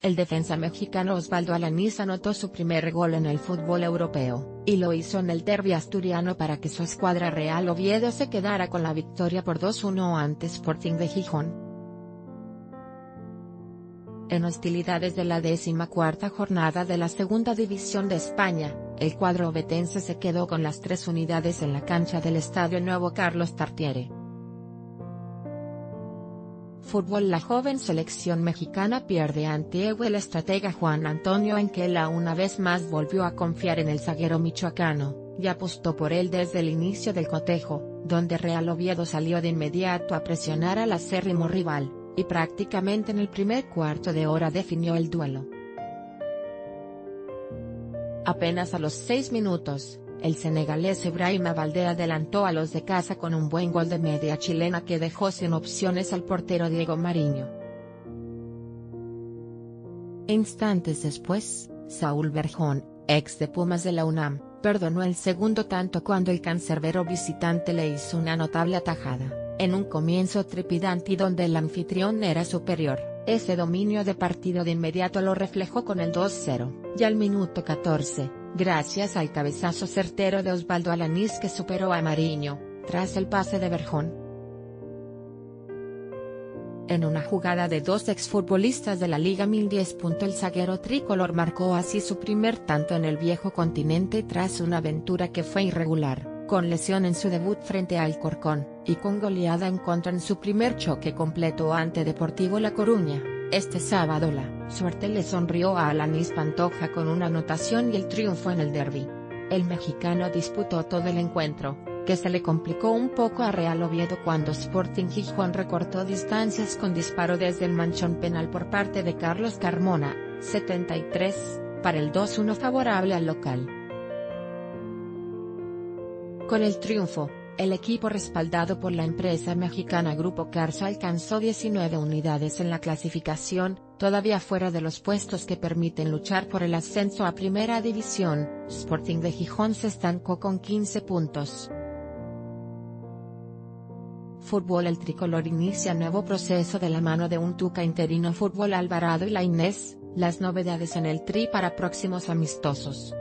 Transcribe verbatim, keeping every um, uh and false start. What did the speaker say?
El defensa mexicano Osvaldo Alanís anotó su primer gol en el fútbol europeo, y lo hizo en el derbi asturiano para que su escuadra Real Oviedo se quedara con la victoria por dos uno ante Sporting de Gijón. En hostilidades de la decimocuarta jornada de la Segunda División de España, el cuadro ovetense se quedó con las tres unidades en la cancha del Estadio Nuevo Carlos Tartiere. Fútbol. La joven selección mexicana pierde ante el estratega Juan Antonio Enquela una vez más volvió a confiar en el zaguero michoacano, y apostó por él desde el inicio del cotejo, donde Real Oviedo salió de inmediato a presionar al acérrimo rival, y prácticamente en el primer cuarto de hora definió el duelo. Apenas a los seis minutos, el senegalés Ibrahima Baldé adelantó a los de casa con un buen gol de media chilena que dejó sin opciones al portero Diego Mariño. Instantes después, Saúl Berjón, ex de Pumas de la UNAM, perdonó el segundo tanto cuando el cancerbero visitante le hizo una notable atajada, en un comienzo trepidante y donde el anfitrión era superior. Ese dominio de partido de inmediato lo reflejó con el dos cero, y al minuto catorce, gracias al cabezazo certero de Osvaldo Alanís que superó a Mariño, tras el pase de Berjón. En una jugada de dos exfutbolistas de la Liga mil diez. El zaguero tricolor marcó así su primer tanto en el viejo continente tras una aventura que fue irregular, con lesión en su debut frente al Alcorcón, y con goleada en contra en su primer choque completo ante Deportivo La Coruña. Este sábado la suerte le sonrió a Alanís Pantoja con una anotación y el triunfo en el derbi. El mexicano disputó todo el encuentro, que se le complicó un poco a Real Oviedo cuando Sporting Gijón recortó distancias con disparo desde el manchón penal por parte de Carlos Carmona, setenta y tres, para el dos uno favorable al local. Con el triunfo, el equipo respaldado por la empresa mexicana Grupo Carso alcanzó diecinueve unidades en la clasificación, todavía fuera de los puestos que permiten luchar por el ascenso a Primera División. Sporting de Gijón se estancó con quince puntos. Fútbol. El tricolor inicia nuevo proceso de la mano de un Tuca interino. Fútbol. Alvarado y Lainez, las novedades en el Tri para próximos amistosos.